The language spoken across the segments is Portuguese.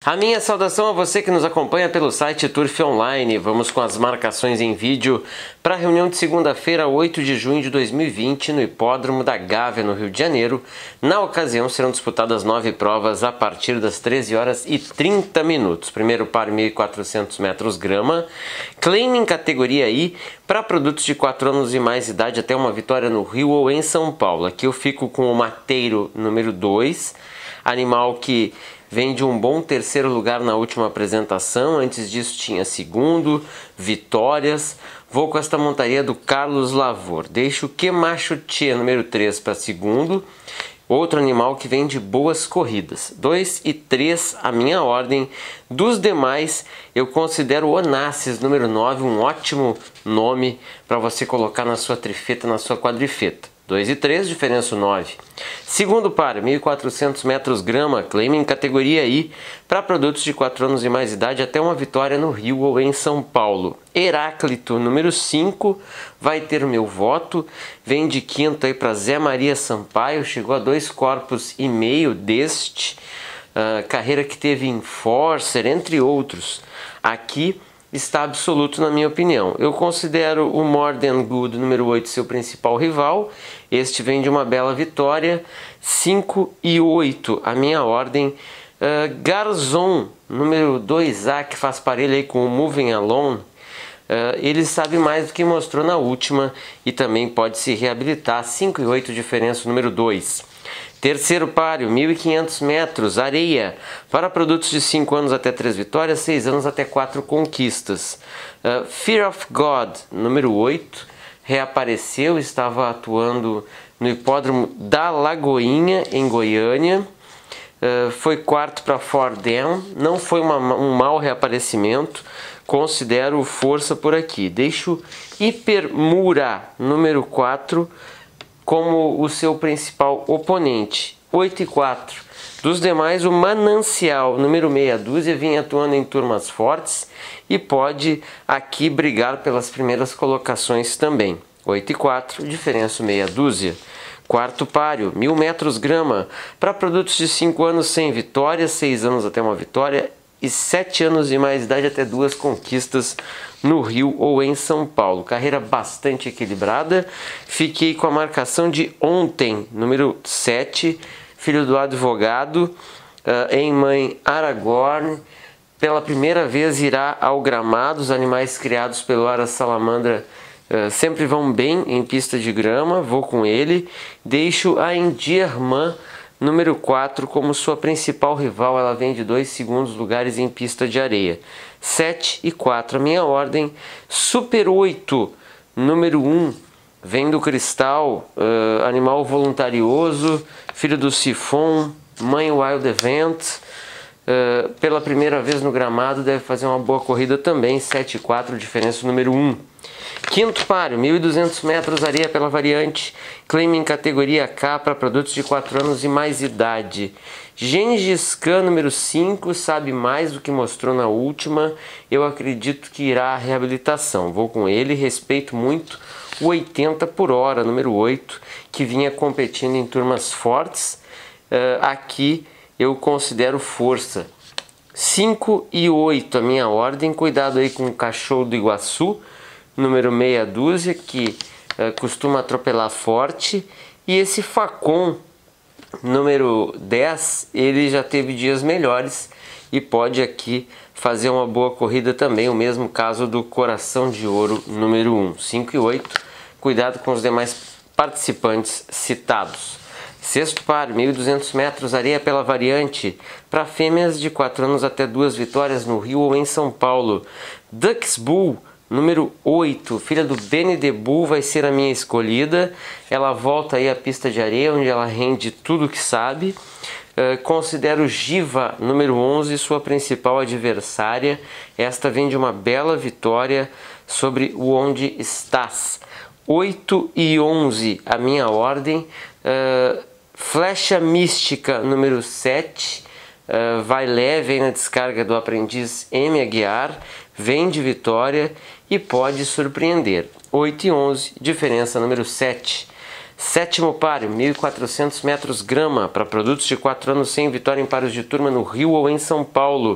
A minha saudação a você que nos acompanha pelo site Turf Online. Vamos com as marcações em vídeo para a reunião de segunda-feira, 8 de junho de 2020, no Hipódromo da Gávea, no Rio de Janeiro. Na ocasião, serão disputadas 9 provas a partir das 13 horas e 30 minutos. Primeiro par 1.400 metros grama, claiming categoria I para produtos de 4 anos e mais idade até uma vitória no Rio ou em São Paulo. Aqui eu fico com o Mateiro número 2, animal que vem de um bom terceiro lugar na última apresentação. Antes disso tinha segundo, vitórias. Vou com esta montaria do Carlos Lavor. Deixo o Quemacho Tchê, número 3, para segundo. Outro animal que vem de boas corridas. 2 e 3, a minha ordem. Dos demais, eu considero o Onassis, número 9, um ótimo nome para você colocar na sua trifeta, na sua quadrifeta. 2 e 3, diferença 9. Segundo par, 1.400 metros grama, claiming categoria I, para produtos de 4 anos e mais idade até uma vitória no Rio ou em São Paulo. Heráclito, número 5, vai ter o meu voto. Vem de quinto aí para Zé Maria Sampaio, chegou a 2,5 corpos deste. Carreira que teve Enforcer, entre outros. Aqui está absoluto na minha opinião. Eu considero o More Than Good, número 8, seu principal rival. Este vem de uma bela vitória. 5 e 8, a minha ordem. Garzon, número 2A, que faz parelho aí com o Moving Alone. Ele sabe mais do que mostrou na última e também pode se reabilitar. 5 e 8, diferença número 2. Terceiro páreo, 1.500 metros, areia, para produtos de 5 anos até 3 vitórias, 6 anos até 4 conquistas. Fear of God, número 8, reapareceu, estava atuando no Hipódromo da Lagoinha, em Goiânia. Foi quarto para Fordham, não foi um mau reaparecimento, considero força por aqui. Deixo Hipermura, número 4, como o seu principal oponente. 8 e 4. Dos demais, o Manancial, número meia dúzia, vinha atuando em turmas fortes e pode aqui brigar pelas primeiras colocações também. 8 e 4, diferença meia dúzia. Quarto páreo, 1.000 metros grama, para produtos de 5 anos sem vitória, 6 anos até uma vitória e 7 anos e mais idade até 2 conquistas no Rio ou em São Paulo. Carreira bastante equilibrada. Fiquei com a marcação de ontem, número 7, filho do advogado, em mãe Aragorn. Pela primeira vez irá ao gramado. Os animais criados pelo Ara Salamandra sempre vão bem em pista de grama. Vou com ele. Deixo a Endearman, número 4, como sua principal rival. Ela vem de 2 segundos lugares em pista de areia. 7 e 4, a minha ordem. Super 8, número 1, vem do Cristal, animal voluntarioso, filho do Sifon, mãe Wild Event. Pela primeira vez no gramado, deve fazer uma boa corrida também. 7 e 4, diferença número 1. Quinto páreo, 1.200 metros, areia pela variante, claiming categoria K para produtos de 4 anos e mais idade. Gengis Khan, número 5, sabe mais do que mostrou na última. Eu acredito que irá à reabilitação. Vou com ele, respeito muito o 80 por hora, número 8, que vinha competindo em turmas fortes. Aqui eu considero força. 5 e 8, a minha ordem. Cuidado aí com o Cachorro do Iguaçu, número meia dúzia, que costuma atropelar forte. E esse Facon, número 10, ele já teve dias melhores e pode aqui fazer uma boa corrida também. O mesmo caso do Coração de Ouro, número 1. 5 e 8, cuidado com os demais participantes citados. Sexto par, 1.200 metros, areia pela variante, para fêmeas de 4 anos até 2 vitórias no Rio ou em São Paulo. Dux Bull, número 8, filha do Benny the Bull, vai ser a minha escolhida. Ela volta aí à pista de areia, onde ela rende tudo que sabe. Considero Giva, número 11, sua principal adversária. Esta vem de uma bela vitória sobre o Onde Estás. 8 e 11, a minha ordem. Flecha Mística, número 7, vai leve aí na descarga do aprendiz M. Aguiar, vem de vitória e pode surpreender. 8 e 11, diferença número 7. Sétimo páreo, 1.400 metros grama, para produtos de 4 anos sem vitória em pares de turma no Rio ou em São Paulo.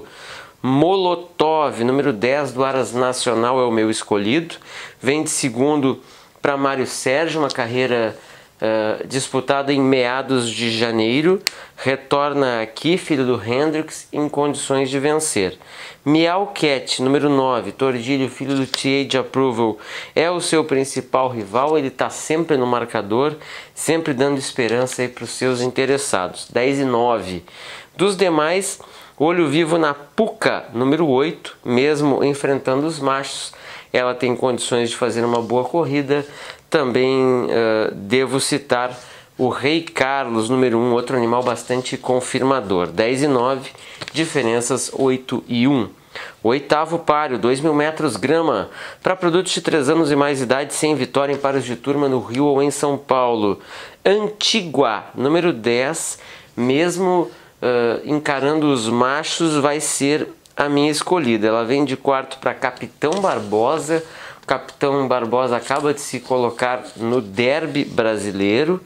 Molotov, número 10 do Aras Nacional, é o meu escolhido. Vem de segundo para Mário Sérgio, uma carreira disputada em meados de janeiro. Retorna aqui, filho do Hendricks, em condições de vencer. Meow Cat, número 9, Tordilho, filho do TH Approval, é o seu principal rival. Ele está sempre no marcador, sempre dando esperança para os seus interessados. 10 e 9. Dos demais, olho vivo na Puca, número 8, mesmo enfrentando os machos, ela tem condições de fazer uma boa corrida. Também devo citar o Rei Carlos, número 1, outro animal bastante confirmador. 10 e 9, diferenças 8 e 1. Oitavo páreo, 2.000 metros grama, para produtos de 3 anos e mais idade, sem vitória em pares de turma no Rio ou em São Paulo. Antigua, número 10, mesmo encarando os machos, vai ser a minha escolhida. Ela vem de quarto para Capitão Barbosa. O Capitão Barbosa acaba de se colocar no derby brasileiro.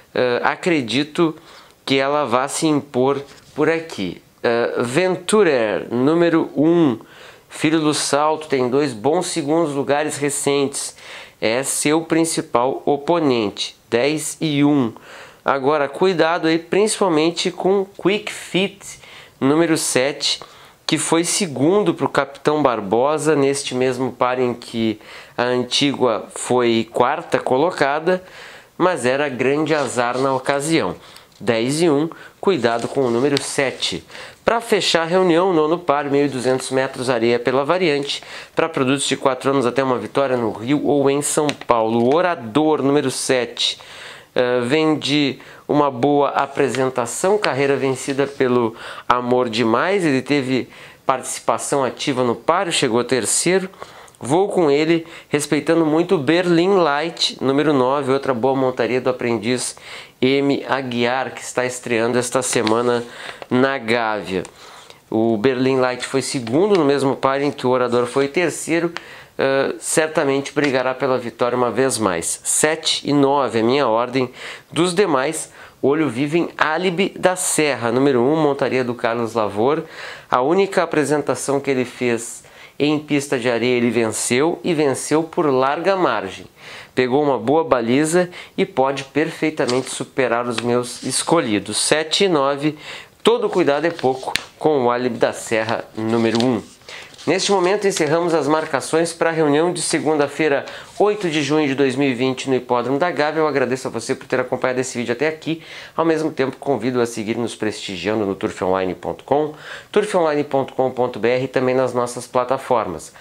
Acredito que ela vá se impor por aqui. Venturer, número 1, filho do salto, tem 2 bons segundos lugares recentes. É seu principal oponente. 10 e 1. Agora, cuidado aí, principalmente com Quick Fit, número 7, que foi segundo para o Capitão Barbosa, neste mesmo par em que a Antigua foi quarta colocada, mas era grande azar na ocasião. 10 e 1, cuidado com o número 7. Para fechar a reunião, nono par, 1.200 metros areia pela variante, para produtos de 4 anos até uma vitória no Rio ou em São Paulo. Orador, número 7. Vem de uma boa apresentação, carreira vencida pelo Amor Demais. Ele teve participação ativa no páreo, chegou terceiro. Vou com ele, respeitando muito o Berlin Light, número 9, outra boa montaria do aprendiz M. Aguiar, que está estreando esta semana na Gávea. O Berlin Light foi segundo no mesmo par em que o Orador foi terceiro. Certamente brigará pela vitória uma vez mais. 7 e 9 é minha ordem. Dos demais, olho vivo em Álibi da Serra, número 1, montaria do Carlos Lavor. A única apresentação que ele fez em pista de areia ele venceu, e venceu por larga margem. Pegou uma boa baliza e pode perfeitamente superar os meus escolhidos. 7 e 9, todo cuidado é pouco com o Álibi da Serra, número 1. Neste momento encerramos as marcações para a reunião de segunda-feira, 8 de junho de 2020 no Hipódromo da Gávea. Eu agradeço a você por ter acompanhado esse vídeo até aqui. Ao mesmo tempo convido a seguir nos prestigiando no turfonline.com, turfonline.com.br e também nas nossas plataformas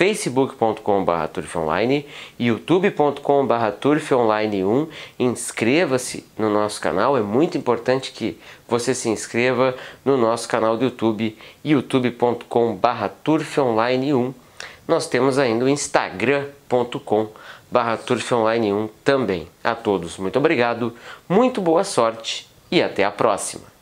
facebook.com/turfonline, youtube.com/turfonline1. Inscreva-se no nosso canal, é muito importante que você se inscreva no nosso canal do YouTube, youtube.com/turfonline1. Nós temos ainda o instagram.com/turfonline1 também. A todos, muito obrigado, muito boa sorte e até a próxima!